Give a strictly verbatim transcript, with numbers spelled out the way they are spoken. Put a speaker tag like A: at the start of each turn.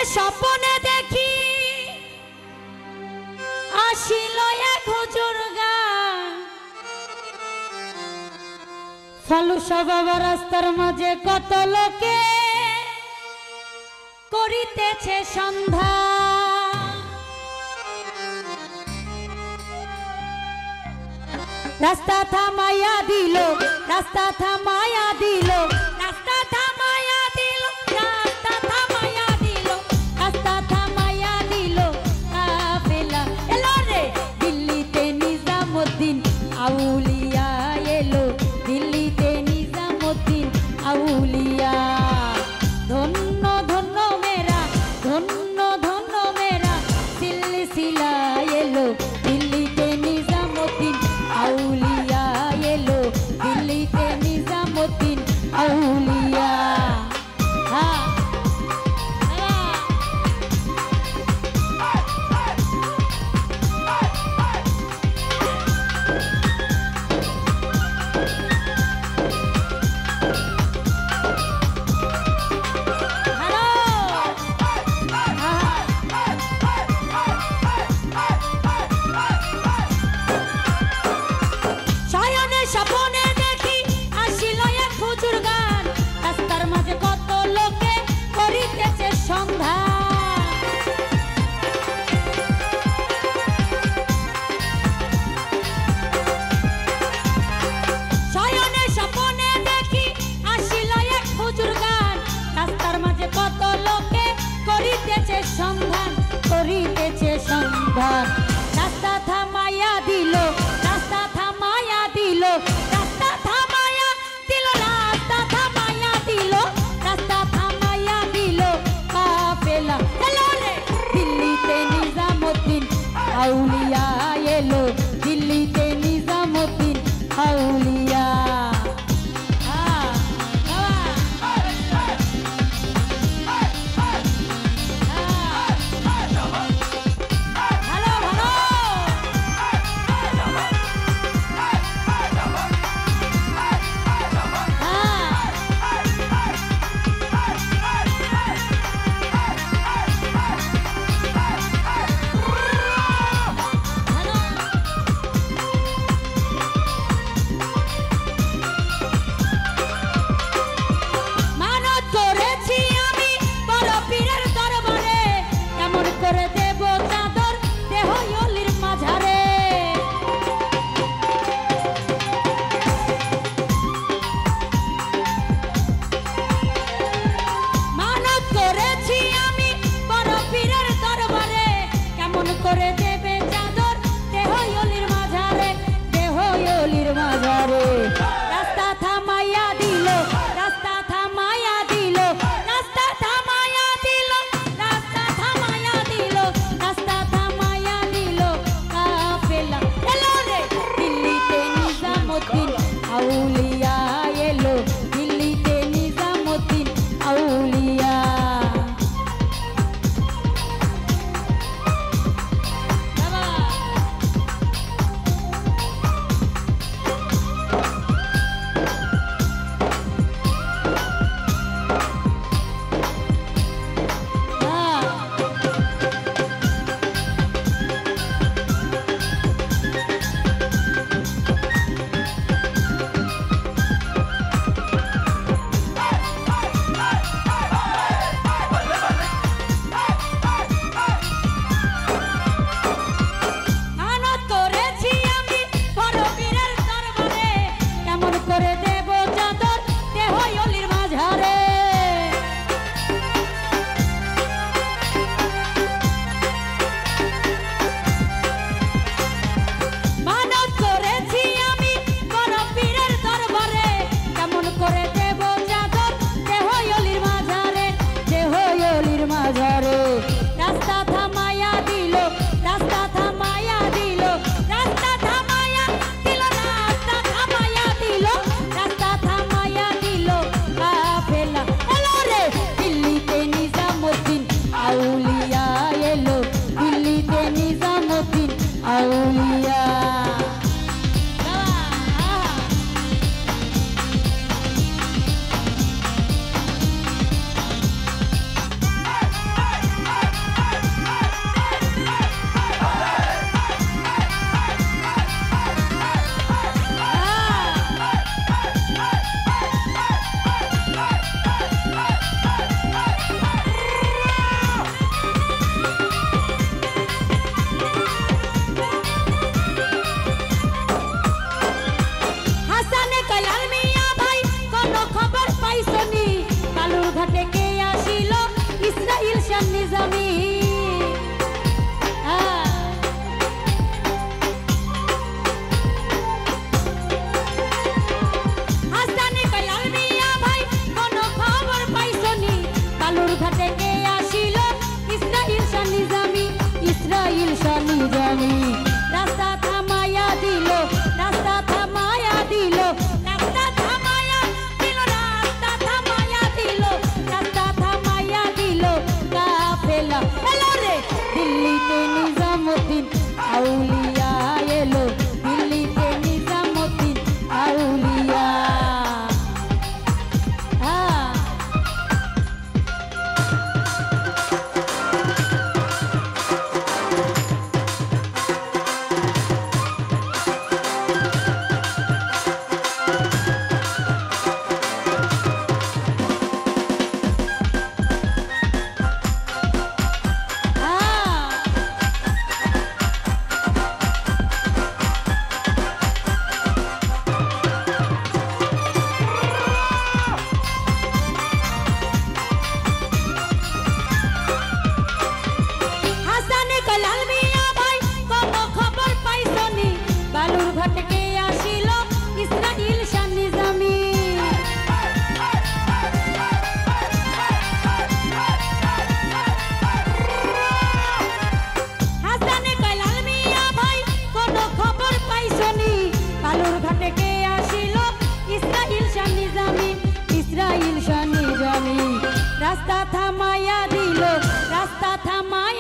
A: স্বপ্নে দেখি আসিল এক হুজুর গান ফালুসা বাবা রাস্তার মাঝে কত লোকে করিতেছে সন্ধ্যা রাস্তা থামাইয়া দিল রাস্তা থামাইয়া দিল রাস্তা থামাইয়া দিল রাস্তা থামাইয়া দিল রাস্তা থামাইয়া দিল কাফেলা এলো রে দিল্লিতে নিজামুদ্দিন আউলিয়া এলো দিল্লিতে নিজামুদ্দিন আউলিয়া ধন্য ধন্য মেরা ধন্য ধন্য মেরা সিলসিলা এলো দিল্লিতে নিজামুদ্দিন আউলিয়া এলো দিল্লিতে নিজামুদ্দিন আউলিয়া হ্যাঁ স্বপ্নে দেখি আসিল এক হুজুর গান রাস্তার মাঝে কত লোকে করিতেছে সন্ধ্যা শয়নে স্বপ্নে দেখি আসিল এক হুজুর গান রাস্তার মাঝে কত লোকে করিতেছে সন্ধান করিতেছে সন্ধান রাস্তা থামাইয়া দিল রাস্তা থামাইয়া দিল রাস্তা থামাইয়া দিল রাস্তা থামাইয়া দিল রাস্তা থামাইয়া দিল কাফেলা এলো রে দিল্লিতে নিজামুদ্দিন আউলিয়া এলো দিল্লিতে নিজামুদ্দিন আউলিয়া ভালো ভালো রাস্তা থামাই